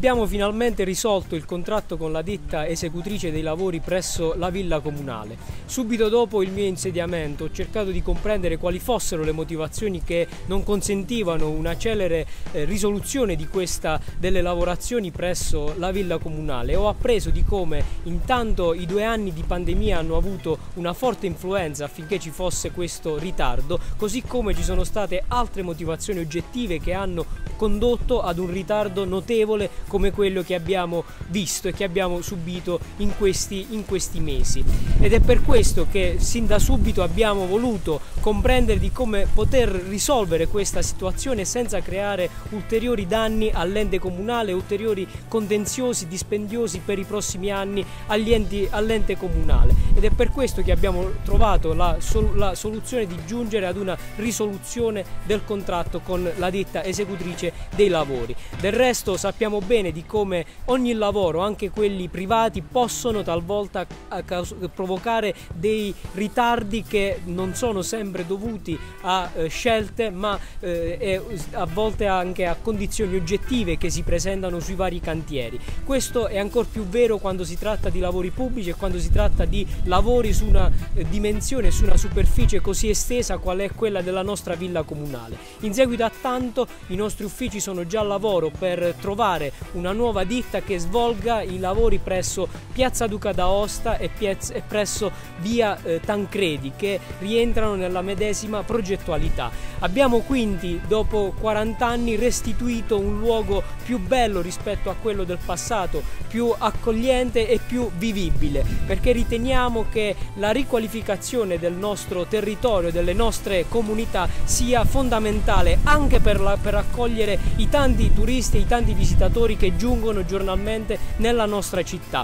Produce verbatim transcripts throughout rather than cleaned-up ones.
Abbiamo finalmente risolto il contratto con la ditta esecutrice dei lavori presso la villa comunale. Subito dopo il mio insediamento ho cercato di comprendere quali fossero le motivazioni che non consentivano una celere eh, risoluzione di questa, delle lavorazioni presso la villa comunale. Ho appreso di come intanto i due anni di pandemia hanno avuto una forte influenza affinché ci fosse questo ritardo, così come ci sono state altre motivazioni oggettive che hanno condotto ad un ritardo notevole come quello che abbiamo visto e che abbiamo subito in questi, in questi mesi. Ed è per questo che sin da subito abbiamo voluto comprendere di come poter risolvere questa situazione senza creare ulteriori danni all'ente comunale, ulteriori contenziosi dispendiosi per i prossimi anni agli enti, all'ente comunale. Ed è per questo che abbiamo trovato la, sol, la soluzione di giungere ad una risoluzione del contratto con la ditta esecutrice dei lavori. Del resto sappiamo bene di come ogni lavoro, anche quelli privati, possono talvolta provocare dei ritardi che non sono sempre dovuti a eh, scelte, ma eh, a volte anche a condizioni oggettive che si presentano sui vari cantieri. Questo è ancora più vero quando si tratta di lavori pubblici e quando si tratta di lavori su una eh, dimensione, su una superficie così estesa qual è quella della nostra villa comunale. In seguito a tanto i nostri uffici sono già al lavoro per trovare una nuova ditta che svolga i lavori presso Piazza Duca d'Aosta e, e presso via eh, Tancredi, che rientrano nella medesima progettualità. Abbiamo quindi dopo quaranta anni restituito un luogo più bello rispetto a quello del passato, più accogliente e più vivibile, perché riteniamo che la riqualificazione del nostro territorio, delle nostre comunità, sia fondamentale anche per, la, per accogliere i tanti turisti e i tanti visitatori che giungono giornalmente nella nostra città.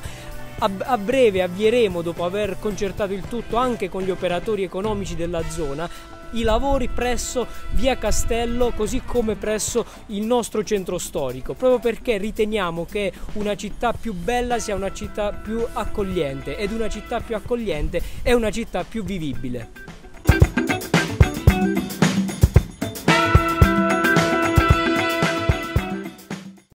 A breve avvieremo, dopo aver concertato il tutto anche con gli operatori economici della zona, i lavori presso via Castello, così come presso il nostro centro storico, proprio perché riteniamo che una città più bella sia una città più accogliente, ed una città più accogliente è una città più vivibile.